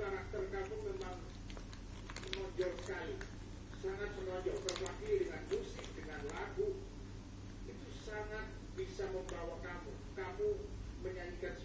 karakter kamu memang menonjol sekali, sangat menonjol, terwakili dengan musik, dengan lagu, itu sangat bisa membawa kamu menyanyikan